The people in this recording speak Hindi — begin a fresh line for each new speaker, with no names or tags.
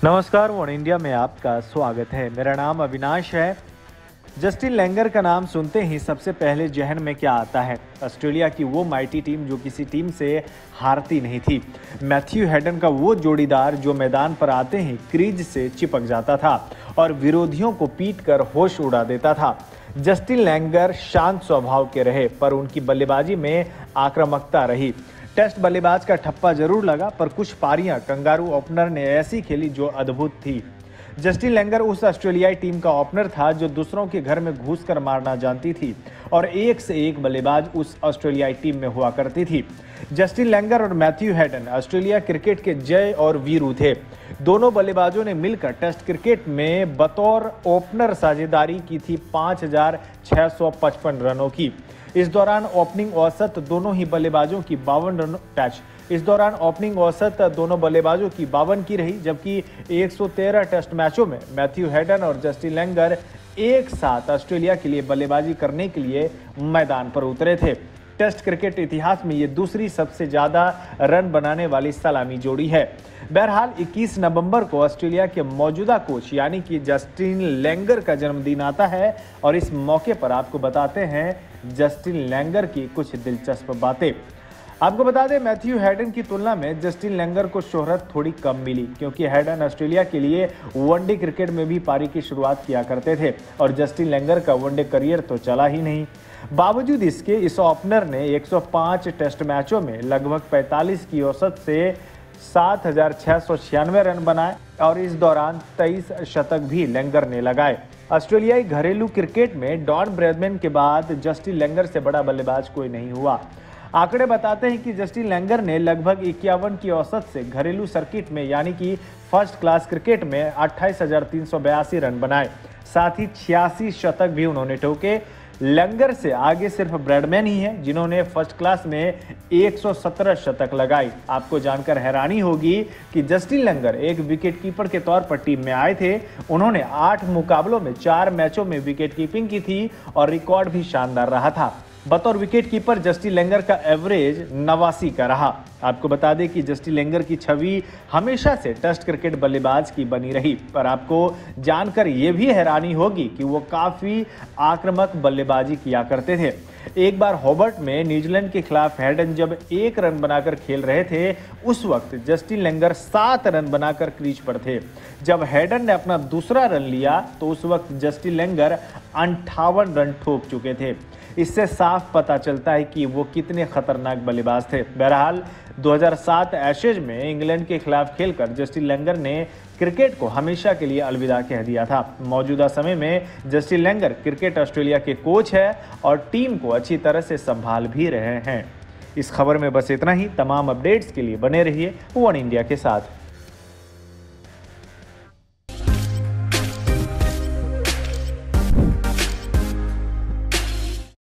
नमस्कार, वन इंडिया में आपका स्वागत है। मेरा नाम अविनाश है। जस्टिन लैंगर का नाम सुनते ही सबसे पहले जहन में क्या आता है? ऑस्ट्रेलिया की वो माइटी टीम जो किसी टीम से हारती नहीं थी। मैथ्यू हेडन का वो जोड़ीदार जो मैदान पर आते ही क्रीज से चिपक जाता था और विरोधियों को पीटकर होश उड़ा देता था। जस्टिन लैंगर शांत स्वभाव के रहे, पर उनकी बल्लेबाजी में आक्रामकता रही। टेस्ट बल्लेबाज का ठप्पा जरूर लगा, पर कुछ पारियां कंगारू ओपनर ने ऐसी खेली जो अद्भुत थी। जस्टिन लैंगर उस ऑस्ट्रेलियाई टीम का ओपनर था जो दूसरों के घर में घुसकर मारना जानती थी और एक से एक बल्लेबाज उस ऑस्ट्रेलियाई टीम में हुआ करती थी। जस्टिन लैंगर और मैथ्यू हेडन ऑस्ट्रेलिया क्रिकेट के जय और वीरू थे। दोनों बल्लेबाजों ने मिलकर टेस्ट क्रिकेट में बतौर ओपनर साझेदारी की थी 5,655 रनों की। इस दौरान ओपनिंग औसत दोनों बल्लेबाजों की 52 की रही, जबकि 113 टेस्ट मैचों में मैथ्यू हेडन और जस्टिन लैंगर एक साथ ऑस्ट्रेलिया के लिए बल्लेबाजी करने के लिए मैदान पर उतरे थे। टेस्ट क्रिकेट इतिहास में ये दूसरी सबसे ज्यादा रन बनाने वाली सलामी जोड़ी है। बहरहाल 21 नवंबर को ऑस्ट्रेलिया के मौजूदा कोच यानी कि जस्टिन लैंगर का जन्मदिन आता है और इस मौके पर आपको बताते हैं जस्टिन लैंगर की कुछ दिलचस्प बातें। आपको बता दें, मैथ्यू हेडन की तुलना में जस्टिन लैंगर को शोहरत थोड़ी कम मिली, क्योंकि हेडन ऑस्ट्रेलिया के लिए वनडे क्रिकेट में भी पारी की शुरुआत किया करते थे और जस्टिन लैंगर का वनडे करियर तो चला ही नहीं। बावजूद इसके इस ओपनर ने 105 टेस्ट मैचों में लगभग 45 की औसत से 7,696 रन बनाए और इस दौरान 23 शतक भी लैंगर ने लगाए। ऑस्ट्रेलियाई घरेलू क्रिकेट में डॉन ब्रैडमैन के बाद जस्टिन लैंगर से बड़ा बल्लेबाज कोई नहीं हुआ। आंकड़े बताते हैं कि जस्टिन लैंगर ने लगभग 51 की औसत से घरेलू सर्किट में यानी कि फर्स्ट क्लास क्रिकेट में 28,382 रन बनाए। साथ ही 86 शतक भी उन्होंने ठोके। लैंगर से आगे सिर्फ ब्रैडमैन ही है जिन्होंने फर्स्ट क्लास में 117 शतक लगाई। आपको जानकर हैरानी होगी कि जस्टिन लैंगर एक विकेटकीपर के तौर पर टीम में आए थे। उन्होंने 8 मुकाबलों में 4 मैचों में विकेट कीपिंग की थी और रिकॉर्ड भी शानदार रहा था। बतौर विकेटकीपर जस्टिन लैंगर का एवरेज 89 का रहा। आपको बता दें कि जस्टिन लैंगर की छवि हमेशा से टेस्ट क्रिकेट बल्लेबाज की बनी रही, पर आपको जानकर यह भी हैरानी होगी कि वो काफी आक्रामक बल्लेबाजी किया करते थे। एक बार हॉबर्ट में न्यूजीलैंड के खिलाफ हेडन जब 1 रन बनाकर खेल रहे थे, उस वक्त जस्टिन लैंगर 7 रन बनाकर क्रीज पर थे। जब हेडन ने अपना दूसरा रन लिया तो उस वक्त जस्टिन लैंगर 58 रन ठोक चुके थे। इससे साफ पता चलता है कि वो कितने खतरनाक बल्लेबाज थे। बहरहाल 2007 एशेज में इंग्लैंड के खिलाफ खेलकर जस्टिन लैंगर ने क्रिकेट को हमेशा के लिए अलविदा कह दिया था। मौजूदा समय में जस्टिन लैंगर क्रिकेट ऑस्ट्रेलिया के कोच है और टीम को अच्छी तरह से संभाल भी रहे हैं। इस खबर में बस इतना ही। तमाम अपडेट्स के लिए बने रहिए वन इंडिया के साथ।